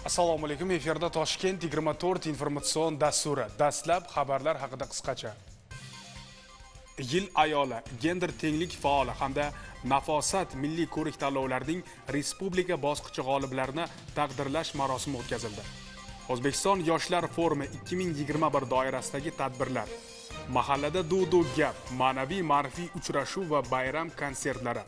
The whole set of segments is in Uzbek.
Assalomu alaykum. Efirda Toshkent 24 informatsion dasturi. Dastlab xabarlar haqida qisqacha. Yil ayoli, gender tenglik faoli hamda Nafosat milliy ko'rik tanlovlarining respublika bosqichi g'oliblarini taqdirlash marosimi o'tkazildi. O'zbekiston yoshlar forumi 2021 doirasidagi tadbirlar. Mahallada duv gap, ma'naviy ma'rifiy uchrashuv va bayram konsertlari.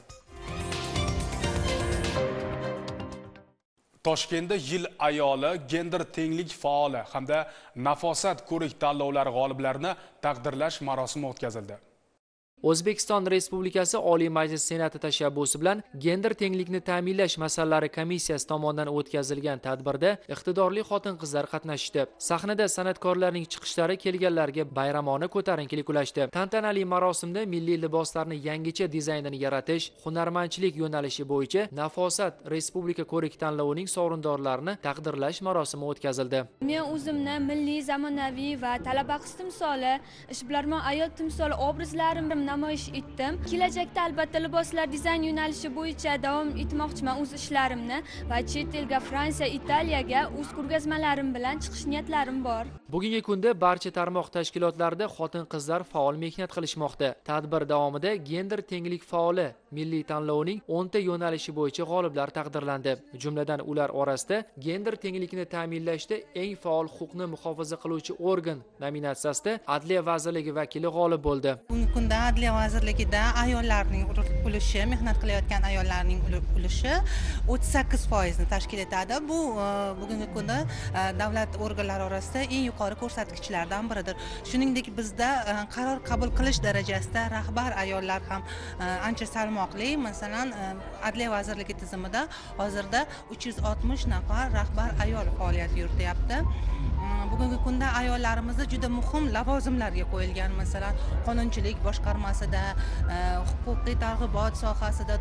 Toshkentda yil ayoli, gender tenglik faoli hamda Nafosat ko'rik tanlovlari g'oliblarini taqdirlash marosimi o'tkazildi. O'zbekiston Respublikasi Oliy Majlis Senati tashabbusi bilan gender tenglikni ta'minlash masalalari komissiyasi tomonidan o'tkazilgan tadbirda iqtidorli xotin-qizlar qatnashdi. Sahnada san'atkorlarning chiqishlari kelganlarga bayramona ko'tarinkilik ulashdi. Tantanali marosimda milliy liboslarni yangicha dizaynini yaratish, hunarmandchilik yo'nalishi bo'yicha Nafosat Respublika ko'rik tanlovining sovrindorlarini taqdirlash marosimi o'tkazildi. Men o'zimni milliy, zamonaviy va talaba qiz timsoli, ishbilarmon ayol timsoli obrazlarimni namoyish etdim. Kelajakda albatta liboslar dizayn yo'nalishi bo'yicha davom etmoqchiman o'z ishlarimni va chet elga, Fransiya, Italiyaga o'z ko'rgazmalarim bilan chiqish niyatlarim bor. Bugungi kunda barcha tarmoq tashkilotlarida xotin-qizlar faol mehnat qilishmoqda. Tadbir davomida gender tenglik faoli milliy tanlovining 10 ta yo'nalishi bo'yicha g'oliblar taqdirlandi. Jumladan ular orasida gender tenglikni ta'minlashda eng faol huquqni muhofaza qiluvchi organ nominatsiyasida Adliya vazirligi vakili g'olib bo'ldi. Bugungi kunda Adliya vazirligida ayollarning ulushi, mehnat qilayotgan ayollarning ulushi 38% ni tashkil etadi. Bu bugungi kunda davlat organlari orasida eng yuqori ko'rsatkichlardan biridir. Shuningdek, bizda qaror qabul qilish darajasida rahbar ayollar ham ancha salmoqli. Masalan, Adliya vazirligi tizimida hozirda 360 nafar rahbar ayol faoliyat yurityapti. Bugungi kunda ayollarimizni juda muhim lavozimlarga qo'yilgan, masalan, qonunchilik boshqarmasida, huquqiy targ'ibot sohasida,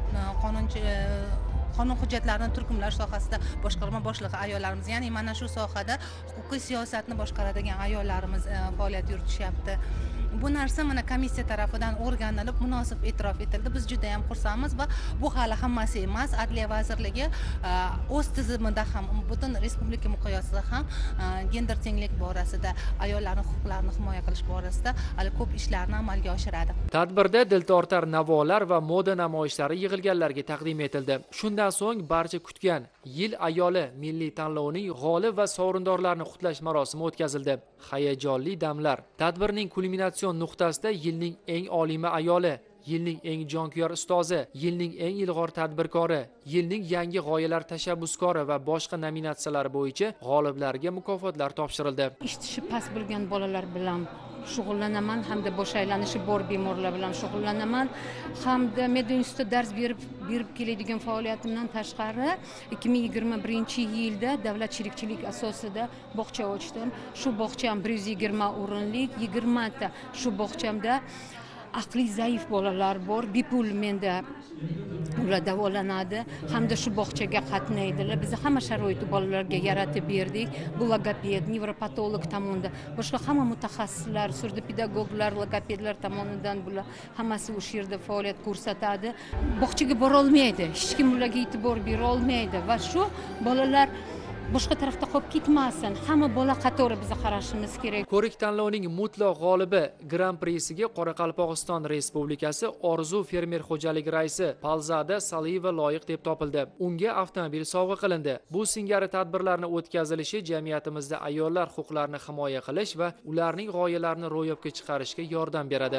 qonun hujjatlarini turkumlash sohasida boshqarma boshlig'i ayollarimiz, ya'ni mana shu sohada huquqiy siyosatni boshqaradigan ayollarimiz faoliyat yuritishyapti. Bu narsa mana komissiya tarafidan o'rganilib, munosib e'tirof etildi. Biz juda ham xursandmiz va bu hali hammasi emas. Adliya vazirligi o'z tizimida ham, butun respublika miqyosida ham gender tenglik borasida, ayollarning huquqlarini himoya qilish borasida hali ko'p ishlarni amalga oshiradi. Tadbirda diltortar navolar va moda namoyishlari yig'ilganlarga taqdim etildi. Shundan so'ng barcha kutgan Yil ayoli milliy tanlovining g'olib va sovrindorlarini qutlash marosimi o'tkazildi. Hayajonli damlar. Tadbirning kulminatsion nuqtasida yilning eng olima ayoli, yilning eng jonkuyar ustozi, yilning eng ilg'or tadbirkori, yilning yangi g'oyalar tashabbuskori va boshqa nominatsiyalar bo'yicha g'oliblarga mukofotlar topshirildi. Ishtishi past bo'lgan bolalar bilan shug'ullanaman, hamda bosh aylanishi bor bemorlar bilan shug'ullanaman, hamda media institutida dars berib keladigan faoliyatimdan tashqari 2021-yilda davlat sherikchilik asosida bog'cha ochdim. Shu bog'cham 120 o'rinlik, 20 ta shu bog'chamda aqli zaif bolalar bor, bepul menda ular davolanadi hamda shu bog'chaga qatnaydilar. Biz hamma sharoitni bolalarga yaratib berdik. Bu logoped, nevropatolog tomonidan, boshqa hamma mutaxassislar, surdopedagoglar, logopedlar tomonidan bular hammasi o'sha yerda faoliyat ko'rsatadi. Bog'chaga bora olmaydi, hech kim ularga e'tibor bera olmaydi va shu bolalar boshqa tarafda qolib ketmasin. Hamma bola qatori biz qarashimiz kerak. Ko'rik tanlovining mutlaq g'olibi Grand Prixsiga Qoraqalpog'iston Respublikasi Orzu fermer xo'jaligi raisi Palzada Saliyeva loyiq deb topildi. Unga avtomobil sovg'a qilindi. Bu singari tadbirlarni o'tkazilishi jamiyatimizda ayollar huquqlarini himoya qilish va ularning g'oyalarini ro'yobga chiqarishga yordam beradi.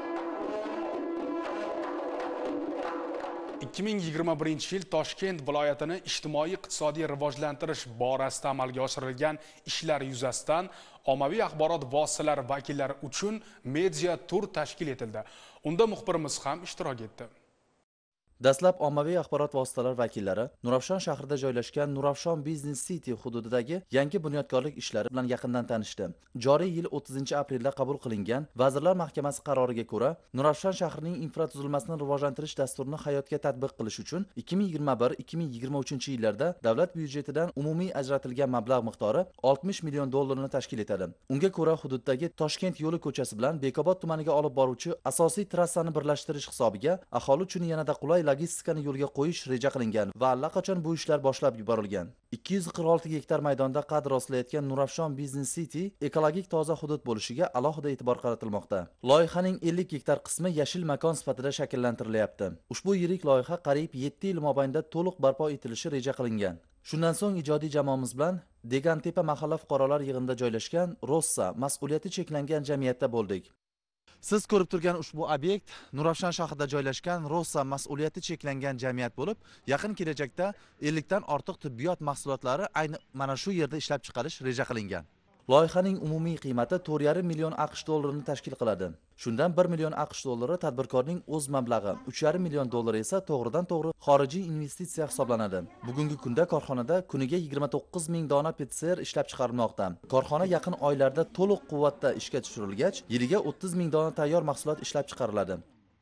2021 yil Toshkent viloyatini ijtimoiy-iqtisodiy rivojlantirish borasida amalga oshirilgan ishlar yuzasidan ommaviy axborot vositalari vakillari uchun media tur tashkil etildi. Unda muxbirimiz ham ishtirok etdi. Dastlab ommaviy axborot vositalari vakillari Nurafshon shahrida joylashgan Nurafshon Business City hududidagi yangi bunyodkorlik ishlari bilan yaqindan tanishdi. Joriy yil 30-aprelda qabul qilingan Vazirlar Mahkamasi qaroriga ko'ra, Nurafshon shahrining infratuzilmasini rivojlantirish dasturini hayotga tatbiq qilish uchun 2021-2023 yillarda davlat byudjetidan umumiy ajratilgan mablag' miqdori 60 million dollarni tashkil etadi. Unga ko'ra, hududdagi Toshkent yo'li ko'chasi bilan Bekobod tumaniga olib boruvchi asosiy trassani birlashtirish hisobiga aholi uchun yanada qulay logistikani yo'lga qo'yish reja qilingan va allaqachon bu ishlar boshlab yuborilgan. 246 gektar maydonda qad rostlayotgan Nurafshon Business City ekologik toza hudud bo'lishiga alohida e'tibor qaratilmoqda. Loyihaning 50 gektar qismi yashil makon sifatida shakllantirilyapti. Ushbu yirik loyiha qariyb 7 yil mobaynida to'liq barpo etilishi reja qilingan. Shundan so'ng ijodiy jamoamiz bilan Degantepa mahalla fuqarolar yig'inida joylashgan Rossa mas'uliyati cheklangan jamiyatda bo'ldik. Siz ko'rib turgan ushbu obyekt Nurafshon shahrida joylashgan Rossa mas'uliyati cheklangan jamiyat bo'lib, yaqin kelajakda 50 dan ortiq tibbiyot mahsulotlari ayni mana shu yerda ishlab chiqarish reja qilingan. Loyihaning umumiy qiymati 4,5 million AQSh dollarini tashkil qiladi. Shundan 1 million AQSh dollari tadbirkorning o'z mablag'i, 3,5 million dollar esa to'g'ridan-to'g'ri xorijiy investitsiya hisoblanadi. Bugungi kunda korxonada kuniga 29 ming dona PCR ishlab chiqarilmoqda. Korxona yaqin oylarda to'liq quvvatda ishga tushirilgach, yiliga 30 ming dona tayyor mahsulot ishlab chiqariladi.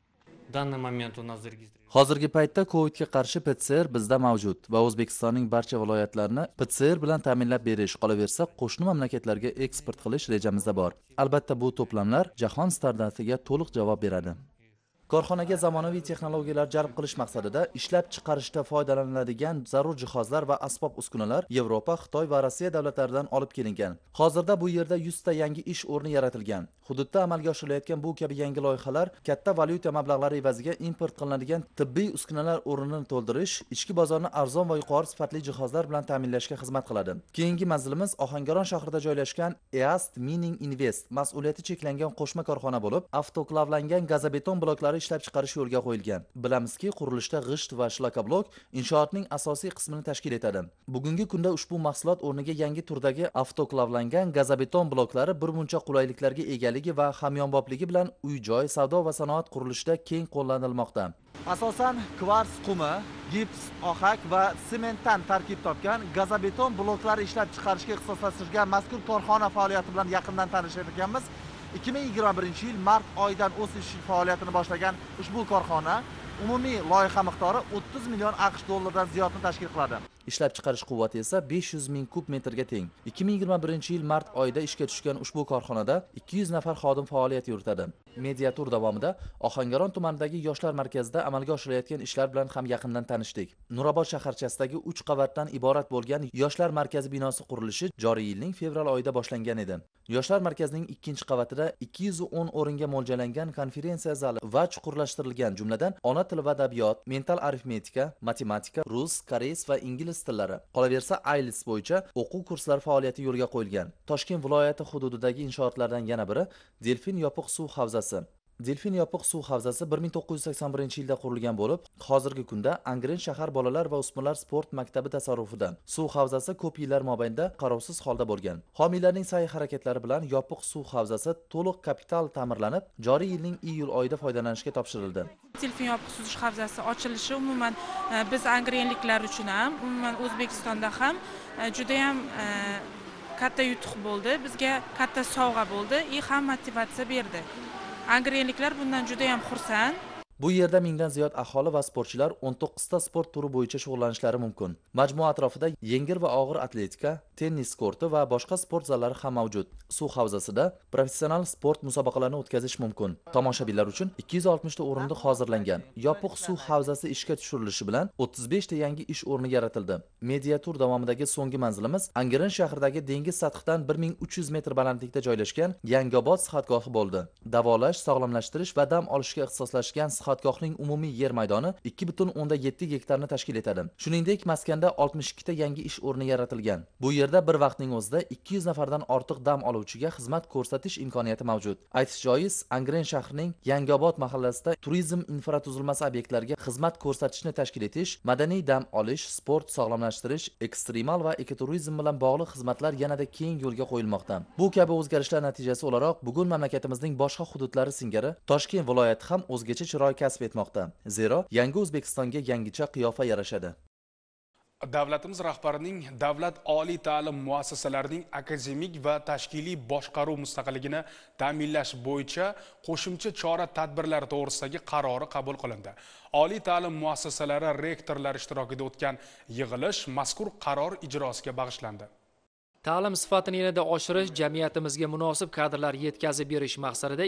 Hozirgi paytda Covidga qarshi PCR bizda mavjud va O'zbekistonning barcha viloyatlarini PCR bilan ta'minlab berish, qolaversa qo'shni mamlakatlarga eksport qilish rejamizda bor. Albatta bu to'plamlar jahon standartiga to'liq javob beradi. Korxonaga zamonaviy texnologiyalar jalb qilish maqsadida ishlab chiqarishda foydalaniladigan zarur jihozlar va asbob-uskunalar Yevropa, Xitoy va Rossiya davlatlaridan olib kelingan. Hozirda bu yerda 100 ta yangi ish o'rni yaratilgan. Hududda amalga oshirilayotgan bu kabi yangi loyihalar katta valyuta mablag'lari evaziga import qilinadigan tibbiy uskunalar o'rnini to'ldirish, ichki bozorni arzon va yuqori sifatli jihozlar bilan ta'minlashga xizmat qiladi. Keyingi manzilimiz Ohangaron shahrida joylashgan EAST Mining Invest mas'uliyati cheklangan qo'shma korxona bo'lib, avtoklavlangan gazobeton bloklari ishlab chiqarish yo'lga qo'yilgan. Bilamizki, qurilishda g'isht va shlakoblok inshootning asosiy qismini tashkil etadi. Bugungi kunda ushbu mahsulot o'rniga yangi turdagi avtoklavlangan gazobeton bloklari bir muncha qulayliklarga egaligi va hamyonbopligi bilan uy-joy, savdo va sanoat qurilishida keng qo'llanilmoqda. Asosan kvars qumi, gips, ohak va sementdan tarkib topgan gazobeton bloklari ishlab chiqarishga ixtisoslashtirilgan mazkur korxona faoliyati bilan yaqindan tanishar ekanmiz. 2021 yil mart oyidan o'z ish faoliyatini boshlagan ushbu korxona umumiy loyiha miqdori 30 million AQSh dollaridan ziyodni tashkil qiladi. Ishlab chiqarish quvvati esa 500 ming kub metrga teng. 2021 yil mart oyida ishga tushgan ushbu korxonada 200 nafar xodim faoliyat yuritadi. Media tur davomida Ohangaron tumanidagi yoshlar markazida amalga oshirilayotgan ishlar bilan ham yaqindan tanishdik. Nurobod shaharchasidagi 3 qavatdan iborat bo'lgan yoshlar markazi binosi qurilishi joriy yilning fevral oyida boshlangan edi. Yoshlar markazining 2-qavatida 210 o'ringa mo'ljallangan konferensiya zali va chuqurlashtirilgan, jumladan ona tili va adabiyot, mental arifmetika, matematika, rus, koreys va ingliz tillari. Qolaversa IELTS bo'yicha o'quv kurslari faoliyati yo'lga qo'yilgan. Toshkent viloyati hududidagi inshootlardan yana biri Delfin yopiq suv havzasi. Delfin yopiq suv havzasi 1981-yilda qurilgan bo'lib, hozirgi kunda Angren shahar bolalar va o'smirlar sport maktabi tasarrufida. Suv havzasi ko'p yillar mobaynida qarovsiz holda bo'lgan. Homiylarning sa'y-harakatlari bilan yopiq suv havzasi to'liq kapital ta'mirlanib, joriy yilning iyul oyida foydalanishga topshirildi. Delfin yopiq suv havzasi ochilishi umuman biz angrenliklar uchun ham, umuman O'zbekistonda ham juda ham katta yutuq bo'ldi. Bizga katta sovg'a bo'ldi, ham motivatsiya berdi. Angrenliklar bundan juda ham xursand. Bu yerda mingdan ziyod aholi va sportchilar 19 ta sport turi bo'yicha shug'ullanishlari mumkin. Majmua atrofida yengil va og'ir atletika, tennis korti va boshqa sport zallari ham mavjud. Suv havzasida professional sport musobaqalarini o'tkazish mumkin. Tomoshabinlar uchun 260 ta o'rindiq hozirlangan. Yopiq suv havzasi ishga tushirilishi bilan 35 ta yangi ish o'rni yaratildi. Media tur davomidagi so'nggi manzilimiz Angren shahridagi dengiz sathidan 1300 metr balandlikda joylashgan Yangiobod sihatgohi bo'ldi. Davolash, sog'lomlashtirish va dam olishga ixtisoslashgan sihatgohning umumiy yer maydoni 2,7 gektarni tashkil etadi. Shuningdek, maskanda 62 ta yangi ish o'rni yaratilgan. Bu yerda bir vaqtning o'zida 200 nafardan ortiq dam oluvchiga xizmat ko'rsatish imkoniyati mavjud. Aytish joiz, Angren shahrining Yangiobod mahallasida turizm infratuzilmasi obyektlariga xizmat ko'rsatishni tashkil etish, madaniy dam olish, sport sog'lomlashtirish, ekstremal va ekoturizm bilan bog'liq xizmatlar yanada keng yo'lga qo'yilmoqda. Bu kabi o'zgarishlar natijasi o'laroq bugun mamlakatimizning boshqa hududlari singari Toshkent viloyati ham o'zgacha chiroy kasb etmoqda. Zero, yangi O'zbekistonga yangicha qiyofa yarashadi. Davlatimiz rahbarining davlat oliy ta'lim muassasalarining akademik va tashkiliy boshqaruv mustaqilligini ta'minlash bo'yicha qo'shimcha chora-tadbirlar to'g'risidagi qarori qabul qilindi. Oliy ta'lim muassasalari rektorlari ishtirokida o'tgan yig'ilish mazkur qaror ijrosiga bag'ishlandi. Ta'lim sifatini yanada oshirish, jamiyatimizga munosib kadrlar yetkazib berish maqsadida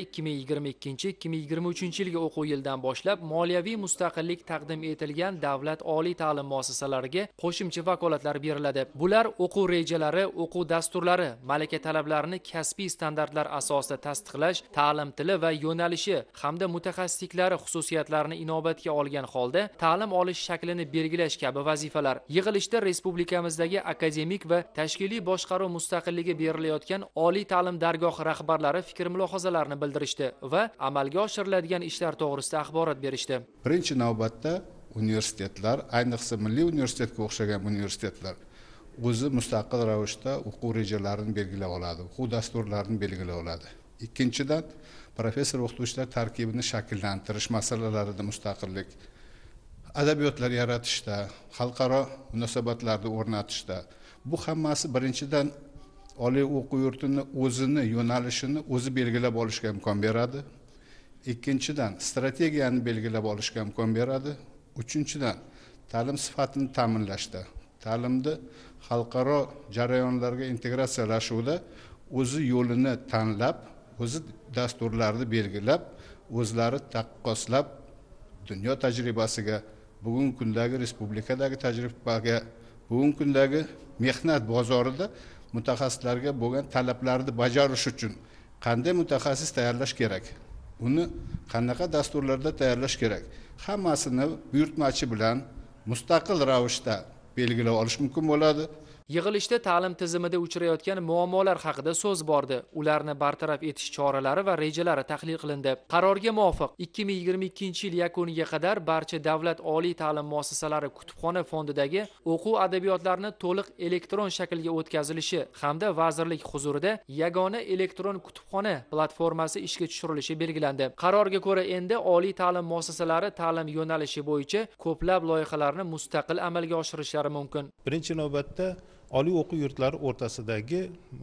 2022-2023 yilgi o'quv yilidan boshlab moliyaviy mustaqillik taqdim etilgan davlat oliy ta'lim muassasalariga qo'shimcha vakolatlar beriladi. Bular o'quv rejalari, o'quv dasturlari, malaka talablarini kasbiy standartlar asosida tasdiqlash, ta'lim tili va yo'nalishi hamda mutaxassisliklari xususiyatlarini inobatga olgan holda ta'lim olish shaklini belgilash kabi vazifalar. Yig'ilishda respublikamizdagi akademik va tashkiliy boshqaruv mustaqilligi berilayotgan oliy ta'lim dargohi rahbarlari fikr-mulohazalarini bildirishdi va amalga oshiriladigan ishlar to'g'risida axborot berishdi. Birinchi navbatda universitetlar, ayniqsa milliy universitetga o'xshagan universitetlar o'zi mustaqil ravishda o'quv rejalarini belgilab oladi, o'quv dasturlarini belgilab oladi. Ikkinchidan, professor o'qituvchilar tarkibini shakllantirish masalalarida mustaqillik, adabiyotlar yaratishda, xalqaro munosabatlarni o'rnatishda, bu hammasi birinchidan oliy o'quv yurtini o'zini yo'nalishini o'zi belgilab olishga imkon beradi. Ikkinchidan, strategiyani belgilab olishga imkon beradi. Uchinchidan, ta'lim sifatini ta'minlashda, ta'limni xalqaro jarayonlarga integratsiyalashuvda o'zi yo'lini tanlab, o'zi dasturlarni belgilab, o'zlari taqqoslab, dunyo tajribasiga, bugungi kundagi respublikadagi tajribaga, bugungi kundagi mehnat bozorida mutaxassislarga bo'lgan talablarni bajarish uchun qanday mutaxassis tayyorlash kerak, uni qanaqa dasturlarda tayyorlash kerak, hammasini buyurtmachi bilan mustaqil ravishda belgilab olish mumkin bo'ladi. Yig'ilishda ta'lim tizimida uchrayotgan muammolar haqida so'z bordi. Ularni bartaraf etish choralari va rejalari tahlil qilindi. Qarorga muvofiq 2022-yil yakuniga qadar barcha davlat oliy ta'lim muassasalari kutubxona fondidagi o'quv adabiyotlarini to'liq elektron shaklga o'tkazilishi hamda vazirlik huzurida yagona elektron kutubxona platformasi ishga tushirilishi belgilandi. Qarorga ko'ra endi oliy ta'lim muassasalari ta'lim yo'nalishi bo'yicha ko'plab loyihalarni mustaqil amalga oshirishlari mumkin. Birinchi navbatda oliy o'quv yurtlari o'rtasidagi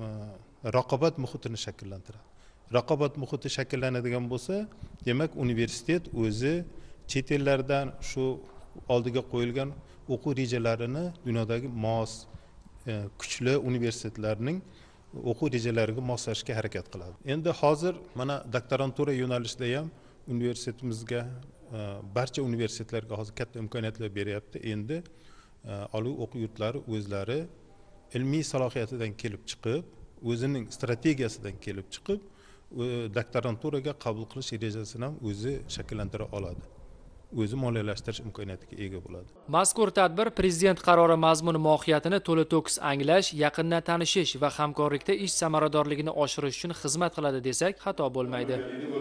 raqobat muhitini shakllantiradi. Raqobat muhiti shakllanadigan bo'lsa, demak universitet o'zi chet ellardan shu oldiga qo'yilgan o'quv rejalarini dunyodagi mos, kuchli universitetlarning o'quv rejalariga moslashga harakat qiladi. Endi hozir mana doktorantura yo'nalishida ham universitetimizga, barcha universitetlarga hozir katta imkoniyatlar beryapti. Endi oliy o'quv yurtlari o'zlari ilmiy salohiyatidan kelib chiqib, o'zining strategiyasidan kelib chiqib, doktoranturaga qabul qilish rejasini ham o'zi shakllantira oladi. O'zi moliyalashtirish imkoniyatiga ega bo'ladi. Mazkur tadbir prezident qarori mazmuni mohiyatini to'la-to'kis anglash, yaqindan tanishish va hamkorlikda ish samaradorligini oshirish uchun xizmat qiladi desak xato bo'lmaydi.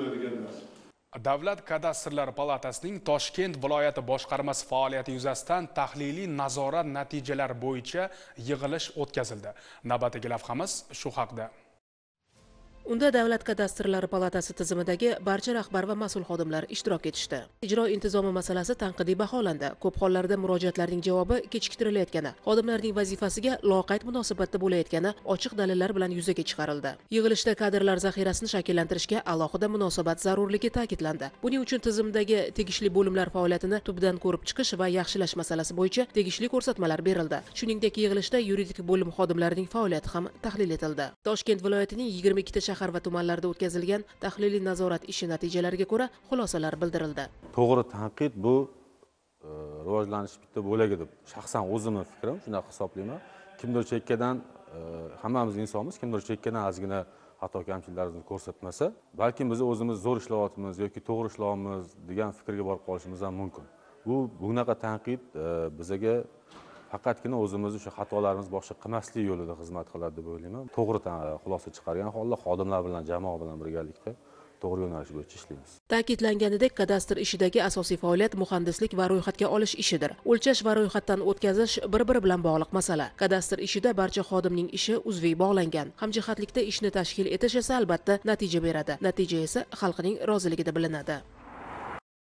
Davlat kadastrlari palatasining Toshkent viloyati boshqarmasi faoliyati yuzasidan tahliliy nazorat natijalari bo'yicha yig'ilish o'tkazildi. Navbatdagi lavhamiz shu haqda. Unda Davlat kadastrlari palatasi tizimidagi barcha rahbar va mas'ul xodimlar ishtirok etishdi. Ijro intizomi masalasi tanqidiy baholandi. Ko'p hollarda murojaatlarning javobi kechiktirilayotgani, xodimlarning vazifasiga loqayd munosabatda bo'layotgani ochiq dalillar bilan yuzaga chiqarildi. Yig'ilishda kadrlar zaxirasini shakllantirishga alohida munosabat zarurligi ta'kidlandi. Buning uchun tizimdagi tegishli bo'limlar faoliyatini tubdan ko'rib chiqish va yaxshilash masalasi bo'yicha tegishli ko'rsatmalar berildi. Shuningdek, yig'ilishda yuridik bo'lim xodimlarining faoliyati ham tahlil etildi. Toshkent viloyatining 22 ta shahar va tumanlarda o'tkazilgan tahliliy nazorat ishi natijalariga ko'ra xulosalar bildirildi. To'g'ri tanqid bu rivojlanish bitta bo'lagi deb shaxsan o'zimning fikrim shunaqa hisoblayman. Kimdir chekkadan hammamiz insonmiz, kimdir chekkadan ozgina xato kamchiliklarimizni ko'rsatmasa, balki biz o'zimiz zo'r ishlayapmiz yoki to'g'ri ishlayapmiz degan fikrga borib qolishimiz ham mumkin. Bunaqa tanqid bizga faqatgina o'zimizni o'sha xatolarimiz boshqa qilmaslik yo'lida xizmat qiladi deb o'ylayman. To'g'ri xulosa chiqargan holda xodimlar bilan, jamoa bilan birgalikda to'g'ri yo'nalish bo'yicha ishlaymiz. Ta'kidlanganidek, kadastr ishidagi asosiy faoliyat muhandislik va ro'yxatga olish ishidir. O'lchash va ro'yxatdan o'tkazish bir-biri bilan bog'liq masala. Kadastr ishida barcha xodimning ishi uzviy bog'langan. Hamjihatlikda ishni tashkil etish esa albatta natija beradi. Natija esa xalqning roziligida bilinadi.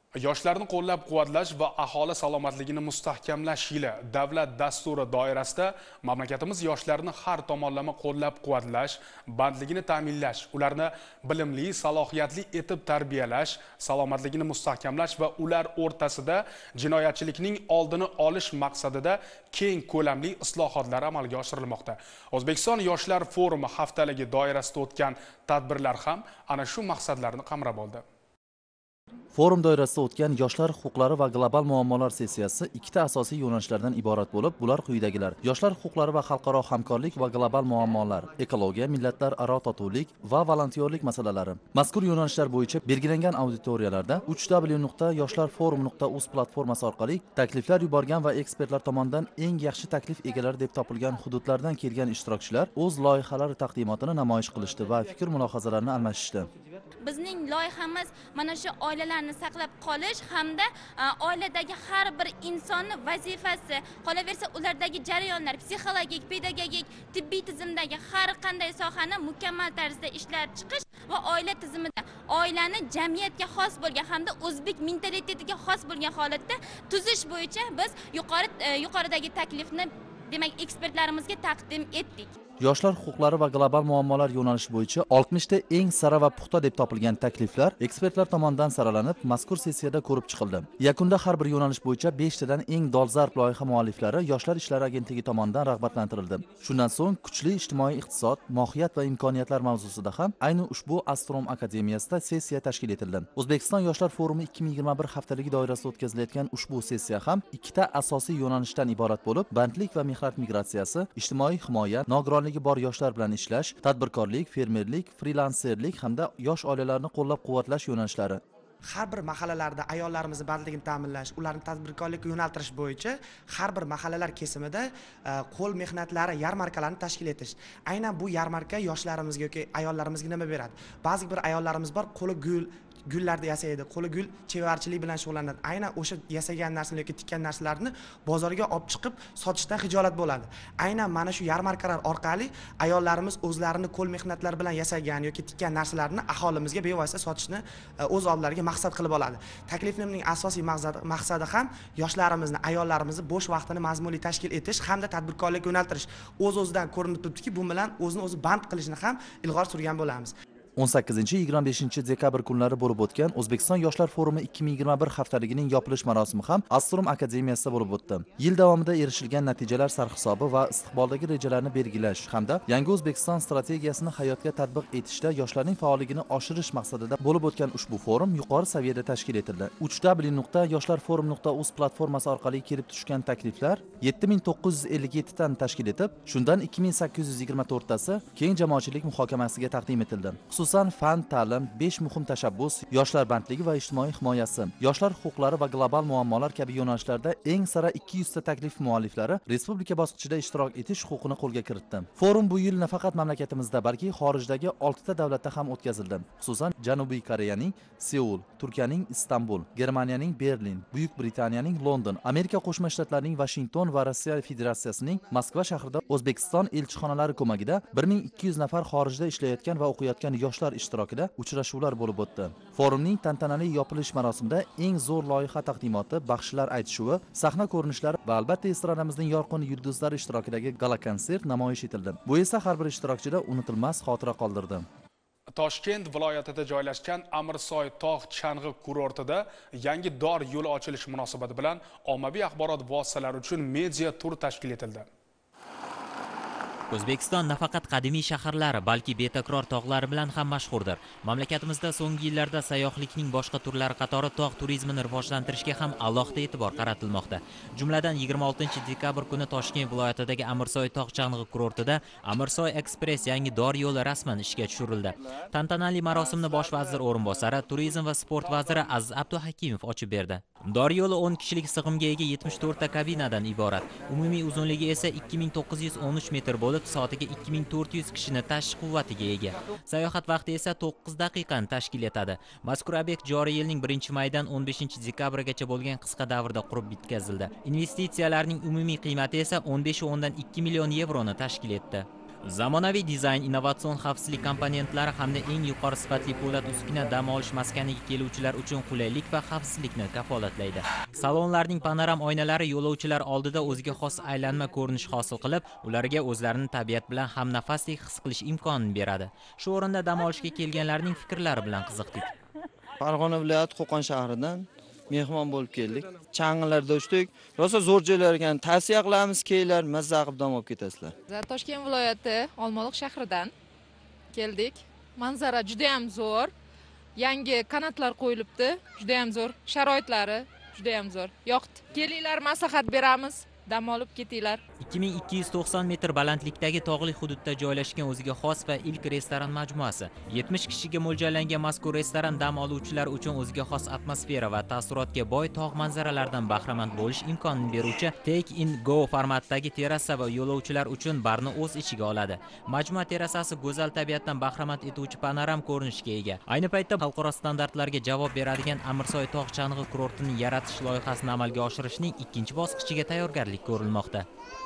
Yoshlarni qo'llab-quvvatlash va aholi salomatligini mustahkamlash yili davlat dasturi doirasida mamlakatimiz yoshlarni har tomonlama qo'llab-quvvatlash, bandligini ta'minlash, ularni bilimli, salohiyatli etib tarbiyalash, salomatligini mustahkamlash va ular o'rtasida jinoyatchilikning oldini olish maqsadida keng ko'lamli islohotlar amalga oshirilmoqda. O'zbekiston yoshlar forumi haftaligi doirasida o'tgan tadbirlar ham ana shu maqsadlarni qamrab oldi. Forum doirasida o'tgan yoshlar huquqlari va global muammolar sessiyasi ikkita asosiy yo'nalishlardan iborat bo'lib, bular quyidagilar: yoshlar huquqlari va xalqaro hamkorlik va global muammolar, ekologiya, millatlararo totuvlik va volontyorlik masalalari. Mazkur yo'nalishlar bo'yicha belgilangan auditoriyalarda www.yoshlarforum.uz platformasi orqali takliflar yuborgan va ekspertlar tomonidan eng yaxshi taklif egalari deb topilgan hududlardan kelgan ishtirokchilar o'z loyihalari taqdimotini namoyish qilishdi va fikr mulohazalarini almashishdi. Bizning loyihamiz mana shu oilalarni saqlab qolish hamda oiladagi har bir insonning vazifasi, qolaversa ulardagi jarayonlar, psixologik, pedagogik, tibbiy tizimdagi har qanday sohani mukammal tarzda ishlab chiqish va oila tizimida oilani jamiyatga xos bo'lgan hamda o'zbek mentalitetiga xos bo'lgan holatda tuzish bo'yicha biz yuqoridagi taklifni demak ekspertlarimizga taqdim etdik. Yoshlar huquqlari va global muammolar yo'nalishi bo'yicha 60 ta eng sara va puxta deb topilgan takliflar ekspertlar tomonidan saralanib, mazkur sessiyada ko'rib chiqildi. Yakunda har bir yo'nalish bo'yicha 5 tadan eng dolzarb loyiha mualliflari Yoshlar ishlari agentligi tomonidan rag'batlantirildi. Shundan so'ng kuchli ijtimoiy iqtisod, mohiyat va imkoniyatlar mavzusida ham ayni ushbu Astrom akademiyasida sessiya tashkil etildi. O'zbekiston yoshlar forumi 2021 haftaligi doirasida o'tkazilayotgan ushbu sessiya ham ikkita asosiy yo'nalishdan iborat bo'lib, bandlik va mehnat migratsiyasi, ijtimoiy himoya, nogironligi bor yoshlar bilan ishlash, tadbirkorlik, fermerlik, frilanserlik hamda yosh oilalarni qo'llab-quvvatlash yo'nalishlari. Har bir mahallalarda ayollarimizni bandligini ta'minlash, ularni tadbirkorlikka yo'naltirish bo'yicha har bir mahallalar kesimida qo'l mehnatlari yarmarkalarini tashkil etish. Aynan bu yarmarka yoshlarimizga yoki ayollarimizga nima beradi? Ba'zi bir ayollarimiz bor, qo'li gullarni yasaydi, qo'li gul chevarchilik bilan shug'ullanadi. Aynan o'sha yasagan narsalar yoki tikkan narsalarni bozorga olib chiqib sotishdan xijolat bo'ladi. Aynan mana shu yarmarkalar orqali ayollarimiz o'zlarini qo'l mehnatlari bilan yasagan yoki tikkan narsalarni aholimizga bevosita sotishni o'z oldilariga maqsad qilib oladi. Taklifimning asosiy maqsadi ham yoshlarimizni, ayollarimizni bo'sh vaqtini mazmunli tashkil etish hamda tadbirkorlikka yo'naltirish. O'z-o'zidan ko'rinib turibdiki, bu bilan o'zini o'zi band qilishni ham ilg'or surgan bo'lamiz. 18-25 dekabr kunlari bo'lib o'tgan O'zbekiston yoshlar forumi 2021 haftaligining yopilish marosimi ham Astrom akademiyasida bo'lib o'tdi. Yil davomida erishilgan natijalar sarhisobi va istiqboldagi rejalarni belgilash hamda yangi O'zbekiston strategiyasini hayotga tatbiq etishda yoshlarning faolligini oshirish maqsadida bo'lib o'tgan ushbu forum yuqori saviyada tashkil etildi. www.yoshlarforum.uz platformasi orqali kelib tushgan takliflar 7957 dan tashkil etib, shundan 2824 tasi keng jamoatchilik muhokamasiga taqdim etildi. Xususan fan, ta'lim, 5 muhim tashabbus, yoshlar bandligi va ijtimoiy himoyasi, yoshlar huquqlari va global muammolar kabi yo'nalishlarda eng sara 200 ta taklif mualliflari respublika bosqichida ishtirok etish huquqini qo'lga kiritdi. Forum bu yil nafaqat mamlakatimizda, balki xorijdagi 6 ta davlatda ham o'tkazildi. Xususan Janubiy Koreyaning Seul, Turkiyaning Istanbul, Germaniyaning Berlin, Buyuk Britaniyaning London, Amerika Qo'shma Shtatlarining Washington va Rossiya Federatsiyasining Moskva shahrida O'zbekiston elchixonalari ko'magida 1200 nafar xorijda ishlayotgan va o'qiyotgan yoshlar ishtirokida uchrashuvlar bo'lib o'tdi. Forumning tantanali yopilish marosimida eng zo'r loyiha taqdimoti, baxshilar aytishuvi, sahna ko'rinishlari va albatta estradamizning yorqin yulduzlari ishtirokidagi gala-konsert namoyish etildi. Bu esa har bir ishtirokchida unutilmas xotira qoldirdi. Toshkent viloyatida joylashgan Amirsoy tog' chang'i kurortida yangi dor yo'li ochilishi munosabati bilan ommaviy axborot vositalari uchun media tur tashkil etildi. O'zbekiston nafaqat qadimiy shaharlari, balki betakror tog'lari bilan ham mashhurdir. Mamlakatimizda so'nggi yillarda sayyohlikning boshqa turlari qatori tog' turizmini rivojlantirishga ham alohida e'tibor qaratilmoqda. Jumladan 26 dekabr kuni Toshkent viloyatidagi Amirsoy tog' chang'i kurortida Amirsoy Express yangi dor yo'li rasman ishga tushirildi. Tantanali marosimni bosh vazir o'rinbosari, turizm va sport vaziri Aziz Abduhakimov ochib berdi. Dor yo'li 10 kishilik sig'imga ega 74 ta kabinadan iborat. Umumiy uzunligi esa 2913 metr bo'lib, soatiga 2400 kishini tashish quvvatiga ega. Sayohat vaqti esa 9 daqiqani tashkil etadi. Mazkur obyekt joriy yilning 1-maydan 15-dekabrgacha bo'lgan qisqa davrda qurib bitkazildi. Investitsiyalarning umumiy qiymati esa 15,2 million yevroni tashkil etdi. Zamonaviy dizayn, innovatsion xavfsizlik komponentlari hamda eng yuqori sifatli po'lat uskuna dam olish maskaniga keluvchilar uchun qulaylik va xavfsizlikni kafolatlaydi. Salonlarning panoram oynalari yo'lovchilar oldida o'ziga xos aylanma ko'rinish hosil qilib, ularga o'zlarini tabiat bilan hamnafasdek his qilish imkonini beradi. Shu o'rinda dam olishga kelganlarning fikrlari bilan qiziqdik. Farg'ona viloyati Qo'qon shahridan mehmon bo'lib keldik. Chang'ilarda uchdik. Rosa zo'r joylar ekan. Tavsiya qilamiz, kelinglar, mazza qilib dam olib ketasizlar. Toshkent viloyati Olmaliq shahridan keldik. Manzara juda ham zo'r. Yangi kanatlar qo'yilibdi. Juda ham zo'r. Sharoitlari juda ham zo'r. Yoqdi. Kelinglar, maslahat beramiz. Dam olib ketinglar. 2290 metr balandlikdagi tog'li hududda joylashgan o'ziga xos va ilk restoran majmuasi. 70 kishiga mo'ljallangan mazkur restoran dam oluvchilar uchun o'ziga xos atmosfera va taassurotga boy tog' manzaralaridan bahramand bo'lish imkonini beruvchi Take in Go formatdagi terrasa va yo'lovchilar uchun barni o'z ichiga oladi. Majmua terrasasi go'zal tabiatdan bahramand etuvchi panoram ko'rinishga ega. Ayni paytda xalqaro standartlarga javob beradigan Amirsoy tog' chang'i kurortini yaratish loyihasini amalga oshirishning ikkinchi bosqichiga tayyorgarlik ko'rilmoqda.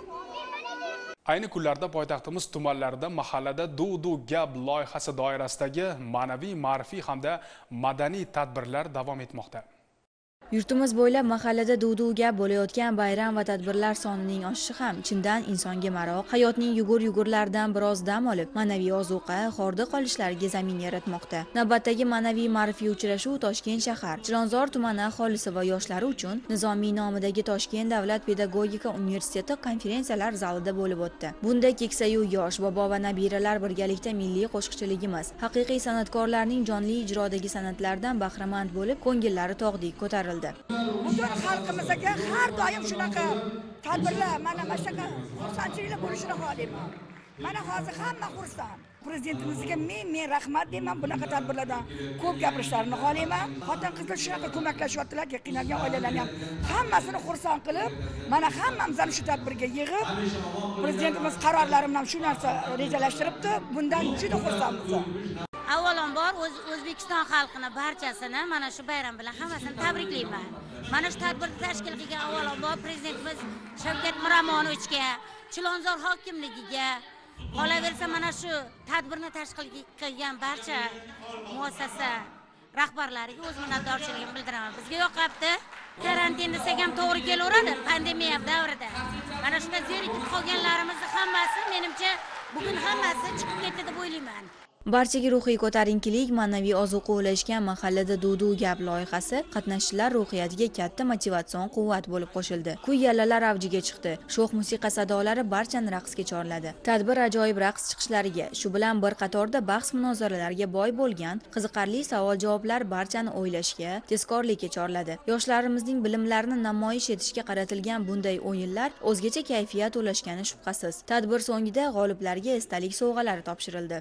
Ayni kunlarda poytaxtimiz tumanlarida mahallada Duv gap loyihasi doirasidagi ma'naviy, ma'rifiy hamda madaniy tadbirlar davom etmoqda. Yurtimiz bo'ylab mahallada Duv gap bo'layotgan bayram va tadbirlar sonining oshishi ham chindan insonga maroq, hayotning yugur-yugurlaridan biroz dam olib, ma'naviy ozuqa, xorda qolishlariga zamin yaratmoqda. Navbatdagi ma'naviy ma'rifiy uchrashuv Toshkent shahar, Chilonzor tumani aholisi va yoshlari uchun Nizomiy nomidagi Toshkent davlat pedagogika universiteti konferensiyalar zalida bo'lib o'tdi. Bunda keksayu yosh, bobo va nabiralar birgalikda milliy qo'shiqchiligimiz, haqiqiy san'atkorlarning jonli ijrodagi san'atlardan bahramand bo'lib, ko'ngillari tog'dek ko'tarildi. Butun xalqimizga har doim shunaqa tadbirlar, mana shunaqa xursandchiliklar bo'lishini xohlayman. Mana hozir hamma xursand. Prezidentimizga men rahmat deyman, bunaqa tadbirlardan ko'p gapirishlarini xohlayman. Xotin-qizlar shunaqa ko'maklashyaptilar, qiynalgan oilalarni ham hammasini xursand qilib, mana hammamizni shu tadbirga yig'ib, prezidentimiz qarorlari bilan shu narsa rejalashtiribdi. Bundan juda xursandmiz. Avvalambor O'zbekiston xalqini barchasini mana shu bayram bilan hammasini tabriklayman. Mana shu tadbirni tashkil qilgan avvalambor prezidentimiz Shavkat Miromonovichga, Chilonzor hokimligiga, qolaversa mana shu tadbirni tashkil qilgan barcha muassasa rahbarlariga o'z minnatdorchiligimni bildiraman. Bizga yoqibdi. Karantin desak ham to'g'ri kelaveradi pandemiya davrida. Mana shunda zerikib qolganlarimizni hammasi menimcha bugun hammasi chiqib ketdi deb o'ylayman. Barchaga ruhiy ko'tarinkilik, ma'naviy ozuqa ulashgan mahallada Duv gap loyihasi qatnashchilar ruhiyatiga katta motivatsion quvvat bo'lib qo'shildi. Kuy-yallalar avjiga chiqdi. Sho'x musiqa sadolari barchani raqsga chorladi. Tadbir ajoyib raqs chiqishlariga, shu bilan bir qatorda bahs-munozaralarga boy bo'lgan qiziqarli savol-javoblar barchani o'ylashga, tezkorlikka chorladi. Yoshlarimizning bilimlarini namoyish etishga qaratilgan bunday o'yinlar o'zgacha kayfiyat ulashgani shubhasiz. Tadbir so'ngida g'oliblarga esdalik sovg'alari topshirildi.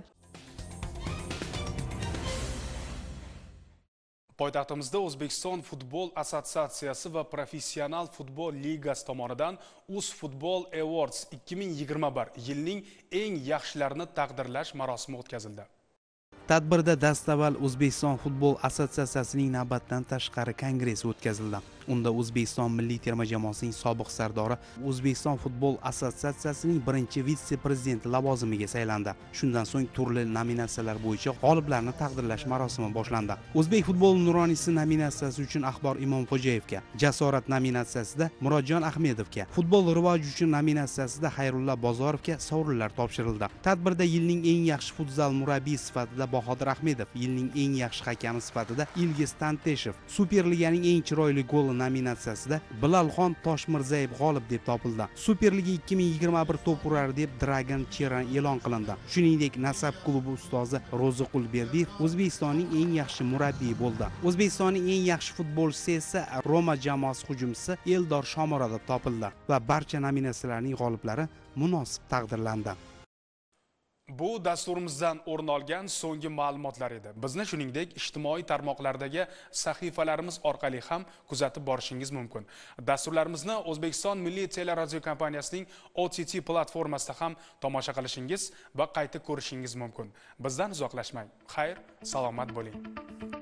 Poytaxtimizda O'zbekiston futbol assotsiatsiyasi va Professional futbol ligasi tomonidan US Football Awards 2021 yilning eng yaxshilarini taqdirlash marosimi o'tkazildi. Tadbirda dastavval O'zbekiston futbol assotsiatsiyasining navbatdan tashqari kongressi o'tkazildi. Unda O'zbekiston milliy terma jamoasining sobiq sardori O'zbekiston futbol assotsiatsiyasining birinchi vitse-prezidenti lavozimiga saylandi. Shundan so'ng turli nominatsiyalar bo'yicha g'oliblarni taqdirlash marosimi boshlandi. O'zbek futbol nuroniysi nominatsiyasi uchun Axbor Imomxo'jayevga, Jasorat nominatsiyasida Murodjon Ahmedovga, futbol rivoji uchun nominatsiyasida Xayrulla Bozorovga sovrinlar topshirildi. Tadbirda yilning eng yaxshi futzal murabbiyi sifatida Bahodir Ahmedov, yilning eng yaxshi hakami sifatida Ilgiz Tanteshev, Superliganing eng chiroyli gol nominatsiyasida Bilalxon Toshmirzayev g'olib deb topildi. Superliga 2021 to'p urari deb Dragan Cheran e'lon qilindi. Shuningdek, Nasab klubi ustozi Ro'ziqul Berdiyev O'zbekistonning eng yaxshi murabbiyi bo'ldi. O'zbekistonning eng yaxshi futbolchisi esa Roma jamoasi hujumchisi Eldor Shomurov deb topildi va barcha nominatsiyalarning g'oliblari munosib taqdirlandi. Bu dasturimizdan o'rin olgan so'nggi ma'lumotlar edi. Bizni shuningdek ijtimoiy tarmoqlardagi sahifalarimiz orqali ham kuzatib borishingiz mumkin. Dasturlarimizni O'zbekiston Milliy teleradio kompaniyasining OTT platformasida ham tomosha qilishingiz va qayta ko'rishingiz mumkin. Bizdan uzoqlashmang. Xayr, salomat bo'ling.